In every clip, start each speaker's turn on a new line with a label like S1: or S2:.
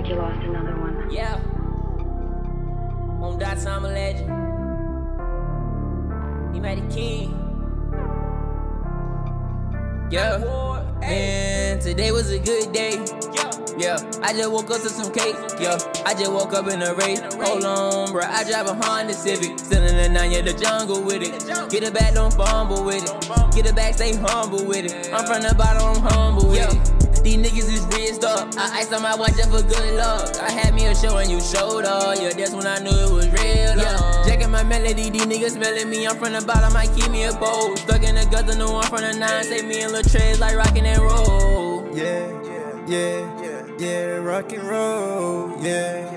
S1: like you lost another one.
S2: Yeah. On dots, I'm a legend. He made a king. Yeah. Man, today was a good day. Yeah, I just woke up to some cake. Yeah, I just woke up in a race. Hold on, bruh, I drive a Honda Civic. Still in the 9, yeah, the jungle with it. Get it back, don't fumble with it. Get it back, stay humble with it. I'm from the bottom, I'm humble with it. These niggas is rizzed up. I iced on my watch just for good luck. I had me a show and you showed up. Yeah, that's when I knew it was real. Yeah, jacking my melody, these niggas smelling me. I'm from the bottom, might keep me a bowl. Stuck in the guts, no one from the 9. Say me and Lil Trez like rockin' and roll.
S3: Yeah, rock and roll, yeah.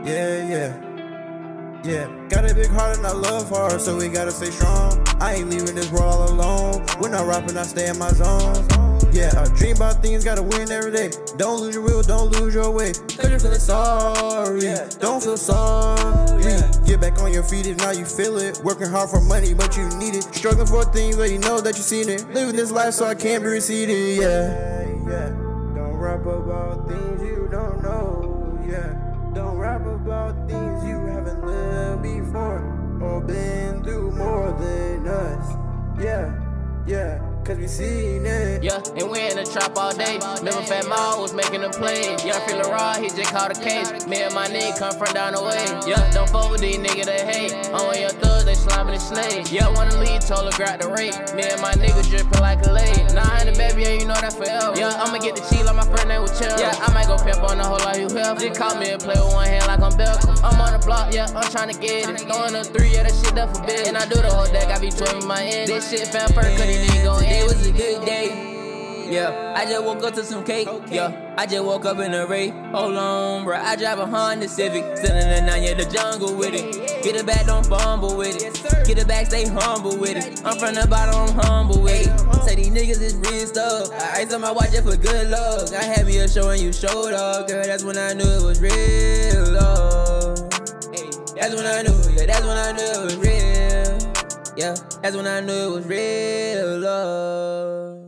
S3: Got a big heart and I love hard, so we gotta stay strong. I ain't leaving this world all alone. When I'm rapping, I stay in my zone. Yeah, I dream about things, gotta win every day. Don't lose your will, don't lose your way. Cause you're feeling sorry, don't feel sorry. Get back on your feet if now you feel it. Working hard for money, but you need it. Struggling for things, but you know that you seen it. Living this life so I can't be receded, yeah. Don't rap about things you don't know, yeah. Don't rap about things you haven't lived before or been through more than us, yeah. Cause we seen it.
S2: Yeah, and we in the trap all day. Remember Fat Ma was making them plays. Yeah, feeling raw, he just caught a case. Me and my nigga come from down the way. Yeah, don't fuck with these niggas that hate. On your thugs, they slamming the slave. Yeah, wanna lead, told her grab the rate. Me and my nigga dripping like a lake. Nah, I ain't a baby, yeah, you know that forever. Yeah, I'ma get the cheese like my friend name was Chill. Yeah, I might go pimp on the whole lot you help. Just call me and play with one hand like I'm Belcom. I'm on the block, yeah, I'm tryna get it. Throwing a 3, yeah, that shit that forbid. And I do the whole deck, I be 12 in my end. This shit fam first, cause these niggas gon' end. It was a good day. Yeah, I just woke up to some cake. Yeah, I just woke up in a race. Hold on, bruh, I drive a Honda Civic. Still in the 9, yeah, the jungle with it. Get it back, don't fumble with it. Get it back, stay humble with it. I'm from the bottom, I'm humble with it. Say these niggas is rizzed up. I iced on my watch just for good luck. I had me a show and you showed up, girl. That's when I knew it was real love. That's when I knew, yeah, that's when I knew it was real. Yeah, that's when I knew it was real love.